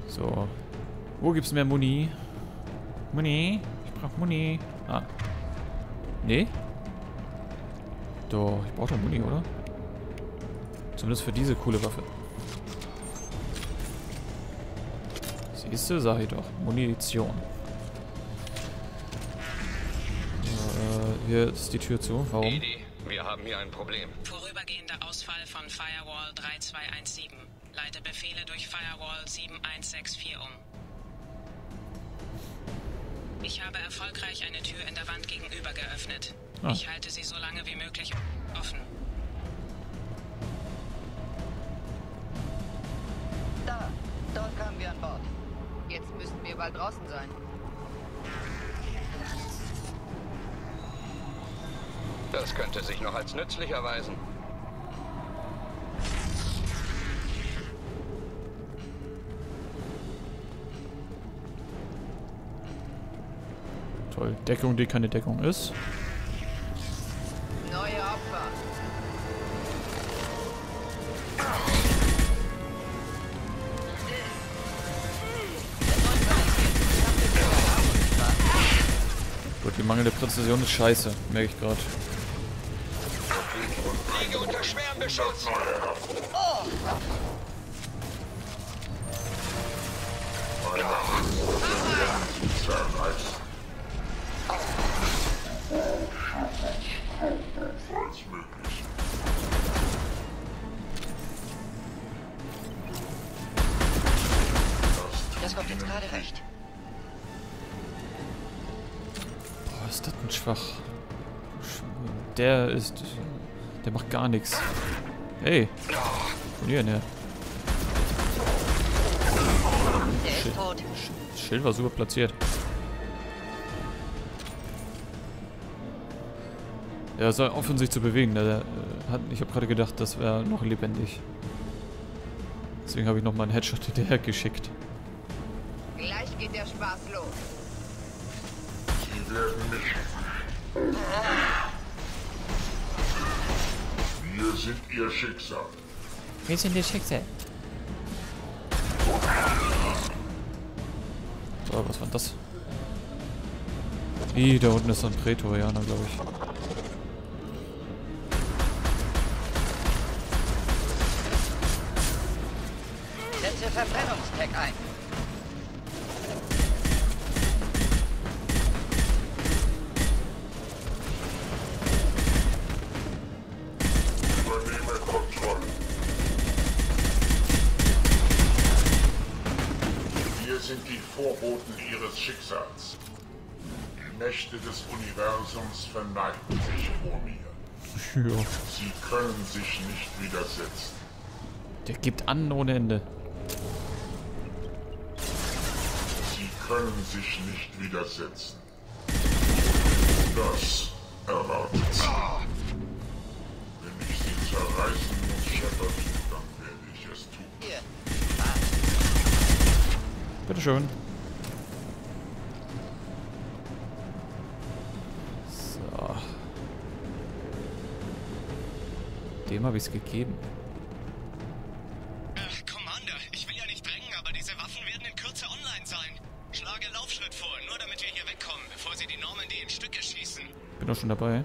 So. Wo gibt's mehr Muni? Muni? Ich brauch Muni. Ah. Nee? Doch, ich brauch doch Muni, oder? Zumindest für diese coole Waffe. Siehst du, sag ich doch. Munition. Hier ist die Tür zu. Warum? Edie, wir haben hier ein Problem. Vorübergehender Ausfall von Firewall 3217. Leite Befehle durch Firewall 7164 um. Ich habe erfolgreich eine Tür in der Wand gegenüber geöffnet. Ah. Ich halte sie so lange wie möglich offen. Da, dort kamen wir an Bord. Jetzt müssten wir bald draußen sein. Das könnte sich noch als nützlich erweisen. Toll. Deckung, die keine Deckung ist. Neue Opfer. Gut, die mangelnde Präzision ist scheiße. Merke ich gerade. Liege unter schwerem Beschuss. Das kommt jetzt gerade recht. Boah, ist das ein schwach. Der macht gar nichts. Hey. Von hier her. Der ist tot. Das Schild war super platziert. Er soll aufhören, sich zu bewegen. Ich habe gerade gedacht, das wäre noch lebendig. Deswegen habe ich nochmal einen Headshot hinterher geschickt. Gleich geht der Spaß los. Sie werden mich. Wir sind ihr Schicksal. Wir sind ihr Schicksal. So, was war das? Da unten ist so ein Prätorianer, glaube ich. Setze Verbrennungstag ein. Übernehme Kontrolle. Wir sind die Vorboten ihres Schicksals. Die Mächte des Universums verneigen sich vor mir. Ja. Sie können sich nicht widersetzen. Der gibt an ohne Ende. Sie können sich nicht widersetzen. Das erwartet sie. Wenn ich sie zerreißen muss, Shepard, dann werde ich es tun. Hier. Bitteschön. So. Dem habe ich es gegeben. Commander, ich will ja nicht drängen, aber diese Waffen werden in Kürze online sein. Schlage Laufschritt vor, nur damit wir hier wegkommen, bevor sie die Normandy in Stücke schießen. Bin auch schon dabei.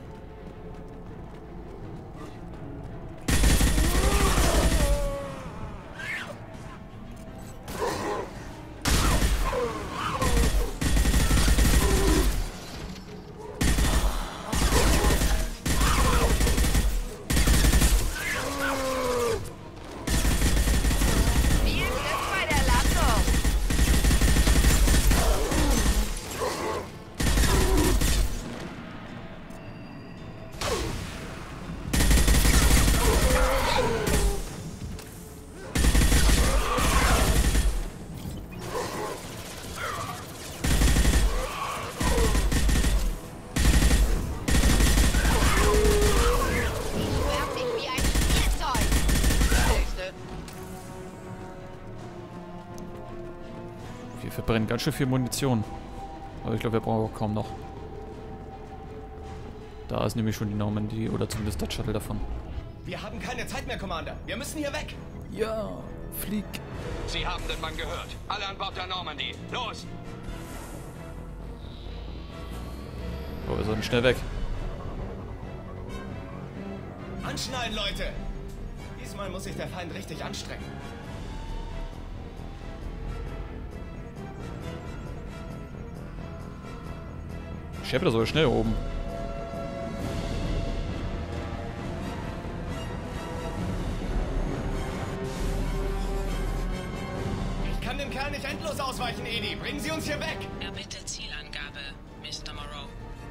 Viel Glück bei der Landung. Ich werf dich wie ein Spielzeug. Nächste. Wir verbrennen ganz schön viel Munition. Aber ich glaube, wir brauchen auch kaum noch. Da ist nämlich schon die Normandy oder zumindest das Shuttle davon. Wir haben keine Zeit mehr, Commander. Wir müssen hier weg. Ja, flieg. Sie haben den Mann gehört. Alle an Bord der Normandy. Los! Oh, wir sollten schnell weg. Anschneiden, Leute! Diesmal muss sich der Feind richtig anstrengen. Shepard soll schnell oben. Ich kann dem Kerl nicht endlos ausweichen, Edie. Bringen Sie uns hier weg! Erbitte Zielangabe, Mr. Moreau.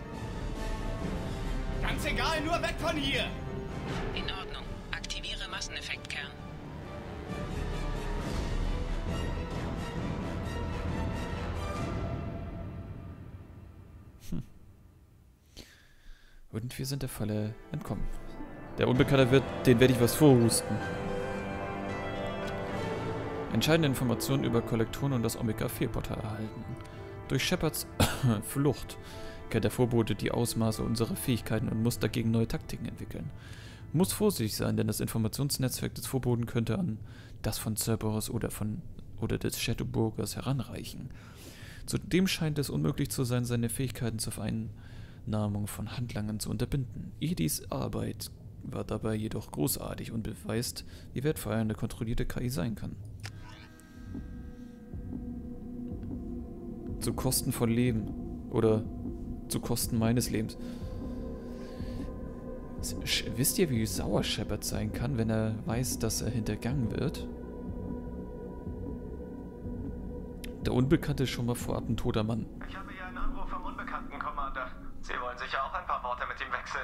Ganz egal, nur weg von hier! In Ordnung. Aktiviere Masseneffektkern. Und wir sind der Falle entkommen. Der Unbekannte den werde ich was vorhusten. Entscheidende Informationen über Kollektoren und das Omega-4-Portal erhalten. Durch Shepards Flucht kennt der Vorbote die Ausmaße unserer Fähigkeiten und muss dagegen neue Taktiken entwickeln. Muss vorsichtig sein, denn das Informationsnetzwerk des Vorboten könnte an das von Cerberus oder des Shadowburgers heranreichen. Zudem scheint es unmöglich zu sein, seine Fähigkeiten zur Vereinnahmung von Handlangern zu unterbinden. Edis Arbeit war dabei jedoch großartig und beweist, wie wertvoll eine kontrollierte KI sein kann. Zu Kosten von Leben. Oder zu Kosten meines Lebens. Wisst ihr, wie sauer Shepard sein kann, wenn er weiß, dass er hintergangen wird? Der Unbekannte ist schon mal vorab ein toter Mann. Ich habe hier einen Anruf vom Unbekannten, Commander. Sie wollen sicher auch ein paar Worte mit ihm wechseln.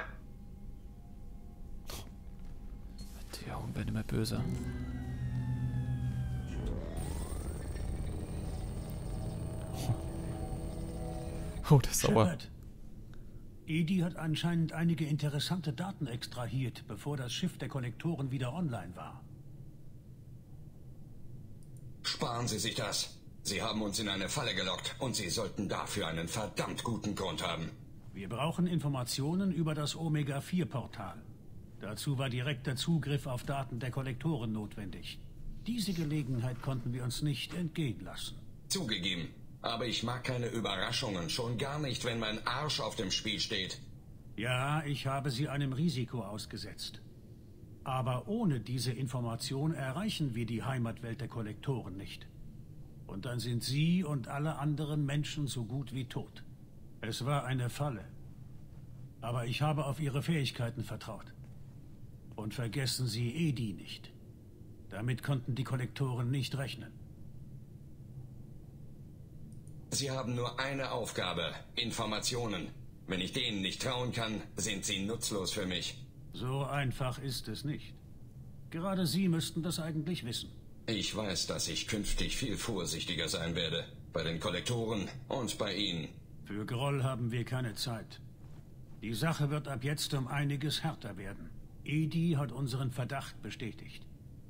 Die Augen werden immer böser. Oh, das ist sauer. Shepard, Edie hat anscheinend einige interessante Daten extrahiert, bevor das Schiff der Kollektoren wieder online war. Sparen Sie sich das. Sie haben uns in eine Falle gelockt und Sie sollten dafür einen verdammt guten Grund haben. Wir brauchen Informationen über das Omega-4-Portal. Dazu war direkter Zugriff auf Daten der Kollektoren notwendig. Diese Gelegenheit konnten wir uns nicht entgehen lassen. Zugegeben. Aber ich mag keine Überraschungen, schon gar nicht, wenn mein Arsch auf dem Spiel steht. Ja, ich habe sie einem Risiko ausgesetzt. Aber ohne diese Information erreichen wir die Heimatwelt der Kollektoren nicht. Und dann sind Sie und alle anderen Menschen so gut wie tot. Es war eine Falle. Aber ich habe auf Ihre Fähigkeiten vertraut. Und vergessen Sie Edie nicht. Damit konnten die Kollektoren nicht rechnen. Sie haben nur eine Aufgabe, Informationen. Wenn ich denen nicht trauen kann, sind sie nutzlos für mich. So einfach ist es nicht. Gerade Sie müssten das eigentlich wissen. Ich weiß, dass ich künftig viel vorsichtiger sein werde. Bei den Kollektoren und bei Ihnen. Für Groll haben wir keine Zeit. Die Sache wird ab jetzt um einiges härter werden. Edie hat unseren Verdacht bestätigt.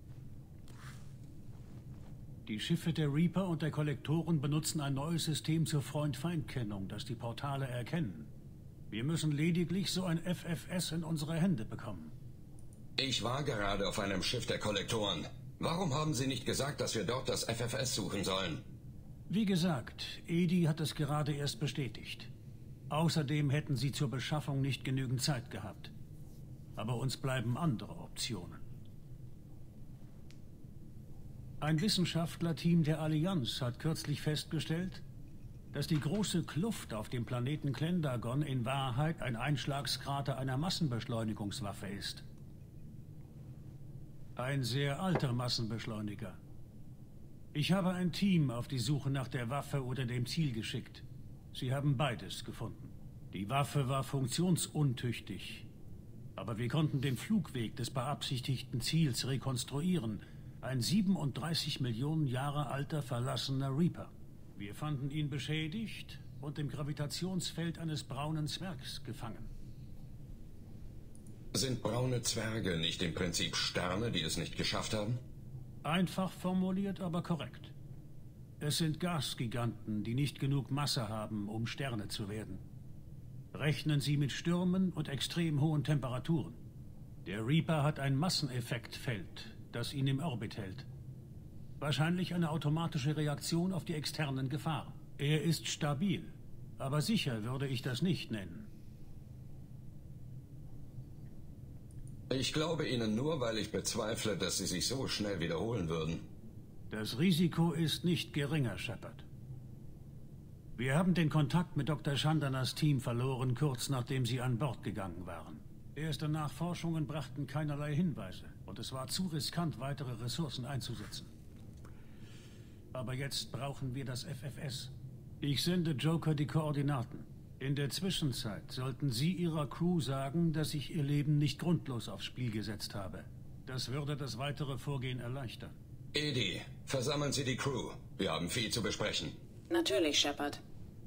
Die Schiffe der Reaper und der Kollektoren benutzen ein neues System zur Freund-Feind-Kennung, das die Portale erkennen. Wir müssen lediglich so ein FFS in unsere Hände bekommen. Ich war gerade auf einem Schiff der Kollektoren. Warum haben Sie nicht gesagt, dass wir dort das FFS suchen sollen? Wie gesagt, Edie hat es gerade erst bestätigt. Außerdem hätten sie zur Beschaffung nicht genügend Zeit gehabt. Aber uns bleiben andere Optionen. Ein Wissenschaftlerteam der Allianz hat kürzlich festgestellt, dass die große Kluft auf dem Planeten Klendagon in Wahrheit ein Einschlagskrater einer Massenbeschleunigungswaffe ist. Ein sehr alter Massenbeschleuniger. Ich habe ein Team auf die Suche nach der Waffe oder dem Ziel geschickt. Sie haben beides gefunden. Die Waffe war funktionsuntüchtig, aber wir konnten den Flugweg des beabsichtigten Ziels rekonstruieren. Ein 37 Millionen Jahre alter verlassener Reaper. Wir fanden ihn beschädigt und im Gravitationsfeld eines braunen Zwergs gefangen. Sind braune Zwerge nicht im Prinzip Sterne, die es nicht geschafft haben? Einfach formuliert, aber korrekt. Es sind Gasgiganten, die nicht genug Masse haben, um Sterne zu werden. Rechnen Sie mit Stürmen und extrem hohen Temperaturen. Der Reaper hat ein Masseneffektfeld, das ihn im Orbit hält. Wahrscheinlich eine automatische Reaktion auf die externen Gefahren. Er ist stabil, aber sicher würde ich das nicht nennen. Ich glaube Ihnen nur, weil ich bezweifle, dass Sie sich so schnell wiederholen würden. Das Risiko ist nicht geringer, Shepard. Wir haben den Kontakt mit Dr. Chandanas Team verloren, kurz nachdem Sie an Bord gegangen waren. Erste Nachforschungen brachten keinerlei Hinweise und es war zu riskant, weitere Ressourcen einzusetzen. Aber jetzt brauchen wir das FFS. Ich sende Joker die Koordinaten. In der Zwischenzeit sollten Sie Ihrer Crew sagen, dass ich Ihr Leben nicht grundlos aufs Spiel gesetzt habe. Das würde das weitere Vorgehen erleichtern. EDI, versammeln Sie die Crew. Wir haben viel zu besprechen. Natürlich, Shepard.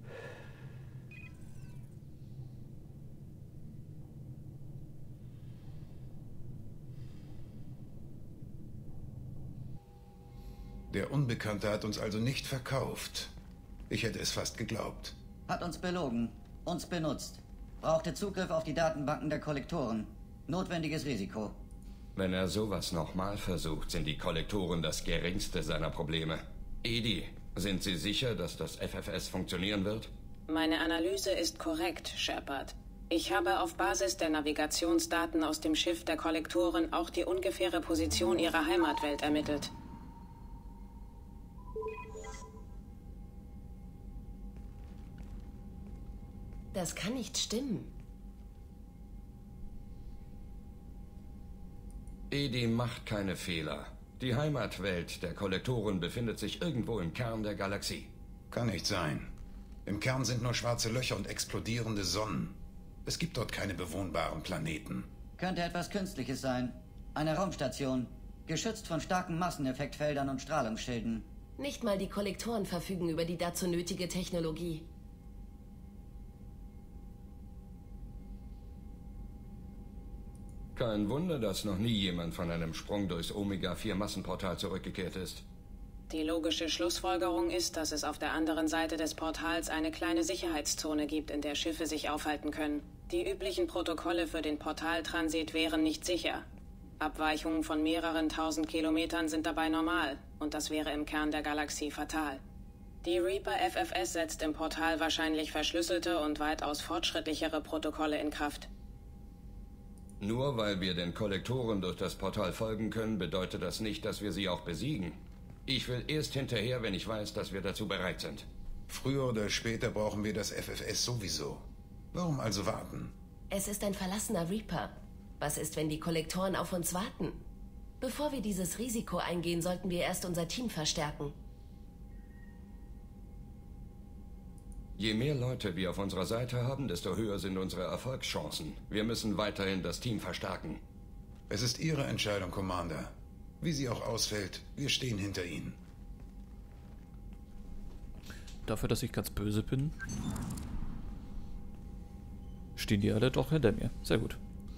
Der Unbekannte hat uns also nicht verkauft. Ich hätte es fast geglaubt. Hat uns belogen, uns benutzt. Brauchte Zugriff auf die Datenbanken der Kollektoren. Notwendiges Risiko. Wenn er sowas nochmal versucht, sind die Kollektoren das geringste seiner Probleme. EDI, sind Sie sicher, dass das FFS funktionieren wird? Meine Analyse ist korrekt, Shepard. Ich habe auf Basis der Navigationsdaten aus dem Schiff der Kollektoren auch die ungefähre Position ihrer Heimatwelt ermittelt. Das kann nicht stimmen. EDI macht keine Fehler. Die Heimatwelt der Kollektoren befindet sich irgendwo im Kern der Galaxie. Kann nicht sein. Im Kern sind nur schwarze Löcher und explodierende Sonnen. Es gibt dort keine bewohnbaren Planeten. Könnte etwas Künstliches sein. Eine Raumstation. Geschützt von starken Masseneffektfeldern und Strahlungsschilden. Nicht mal die Kollektoren verfügen über die dazu nötige Technologie. Kein Wunder, dass noch nie jemand von einem Sprung durchs Omega-4-Massenportal zurückgekehrt ist. Die logische Schlussfolgerung ist, dass es auf der anderen Seite des Portals eine kleine Sicherheitszone gibt, in der Schiffe sich aufhalten können. Die üblichen Protokolle für den Portaltransit wären nicht sicher. Abweichungen von mehreren tausend Kilometern sind dabei normal, und das wäre im Kern der Galaxie fatal. Die Reaper FFS setzt im Portal wahrscheinlich verschlüsselte und weitaus fortschrittlichere Protokolle in Kraft. Nur weil wir den Kollektoren durch das Portal folgen können, bedeutet das nicht, dass wir sie auch besiegen. Ich will erst hinterher, wenn ich weiß, dass wir dazu bereit sind. Früher oder später brauchen wir das FFS sowieso. Warum also warten? Es ist ein verlassener Reaper. Was ist, wenn die Kollektoren auf uns warten? Bevor wir dieses Risiko eingehen, sollten wir erst unser Team verstärken. Je mehr Leute wir auf unserer Seite haben, desto höher sind unsere Erfolgschancen. Wir müssen weiterhin das Team verstärken. Es ist Ihre Entscheidung, Commander. Wie sie auch ausfällt, wir stehen hinter Ihnen. Dafür, dass ich ganz böse bin, stehen die alle doch hinter mir. Sehr gut.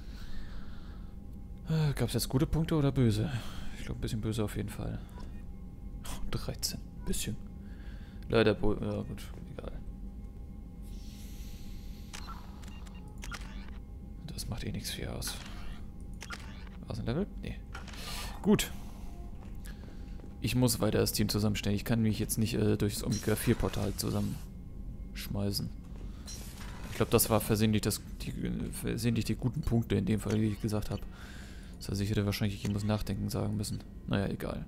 Gab es jetzt gute Punkte oder böse? Ich glaube, ein bisschen böse auf jeden Fall. 13. Bisschen. Leider, ja gut, egal. Das macht eh nichts viel aus. Außenlevel? Nee. Gut. Ich muss weiter das Team zusammenstellen. Ich kann mich jetzt nicht durch das Omega-4-Portal zusammenschmeißen. Ich glaube, das war versehentlich die guten Punkte in dem Fall, wie ich gesagt habe. Das heißt, ich hätte wahrscheinlich, ich muss nachdenken sagen müssen. Naja, egal.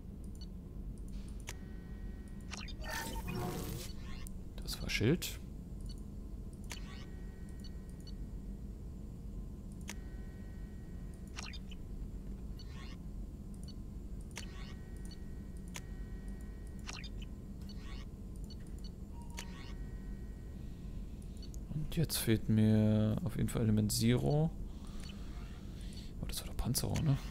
Das war Schild. Und jetzt fehlt mir auf jeden Fall Element Zero. Oh, das war doch Panzerung, ne?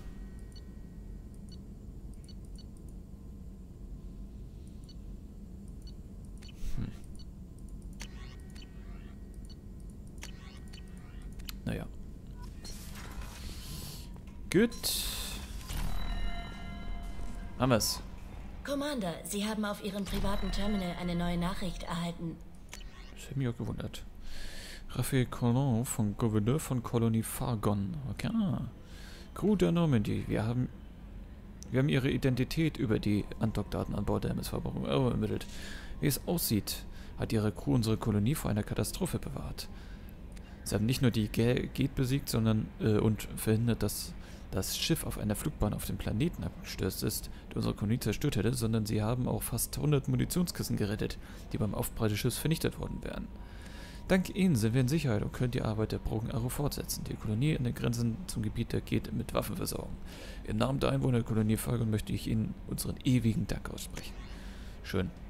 Naja. Gut. Haben wir's. Commander, Sie haben auf Ihrem privaten Terminal eine neue Nachricht erhalten. Das hätte mich auch gewundert. Raphael Collin von Gouverneur von Kolonie Fargon. Okay. Crew der Normandy. Wir haben Wir haben ihre Identität über die Andock-Daten an Bord der MSV ermittelt. Wie es aussieht, hat ihre Crew unsere Kolonie vor einer Katastrophe bewahrt. Sie haben nicht nur die Gate besiegt, sondern und verhindert, dass das Schiff auf einer Flugbahn auf dem Planeten abgestürzt ist, der unsere Kolonie zerstört hätte, sondern sie haben auch fast 100 Munitionskisten gerettet, die beim Aufprall des Schiffs vernichtet worden wären. Dank ihnen sind wir in Sicherheit und können die Arbeit der Broken Arrow fortsetzen, die Kolonie an den Grenzen zum Gebiet der Gate mit Waffen versorgen. Im Namen der Einwohner der Kolonie folgen möchte ich Ihnen unseren ewigen Dank aussprechen. Schön.